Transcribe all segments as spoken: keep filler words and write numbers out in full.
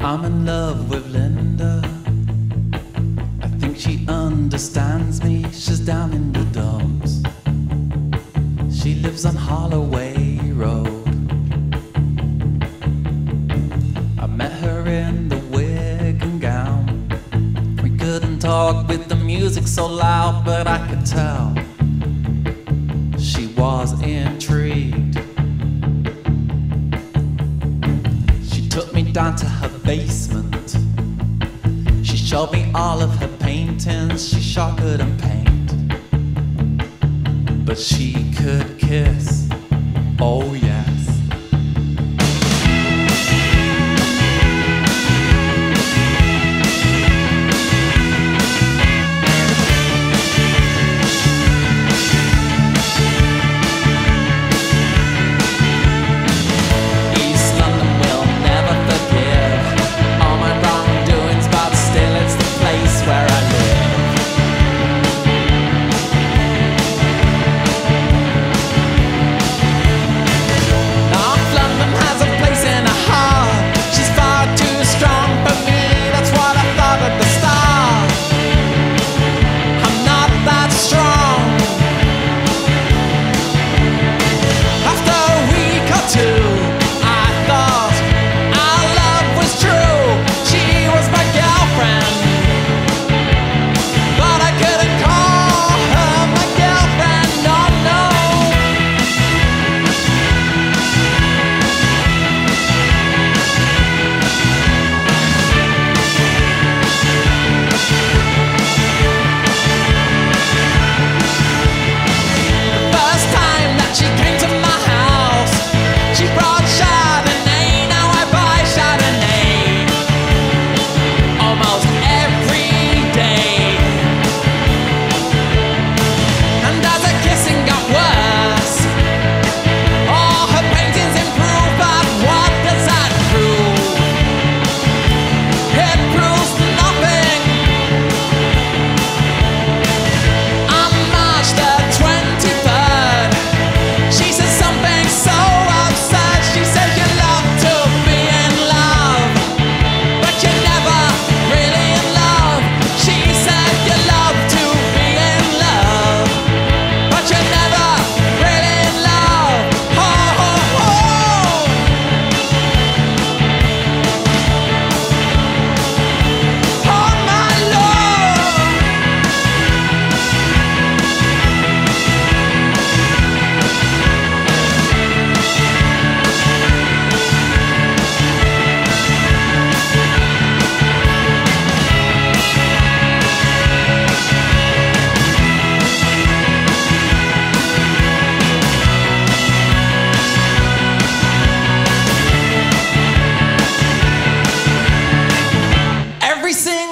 I'm in love with Linda. I think she understands me. She's down in the dumps. She lives on Holloway Road. I met her in the wig and gown. We couldn't talk with the music so loud, but I could tell she was intrigued. She took me down to her basement. She showed me all of her paintings. She sure couldn't paint, but she could kiss. Oh yes.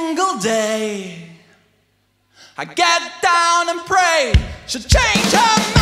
I get down and pray she'll change her mind.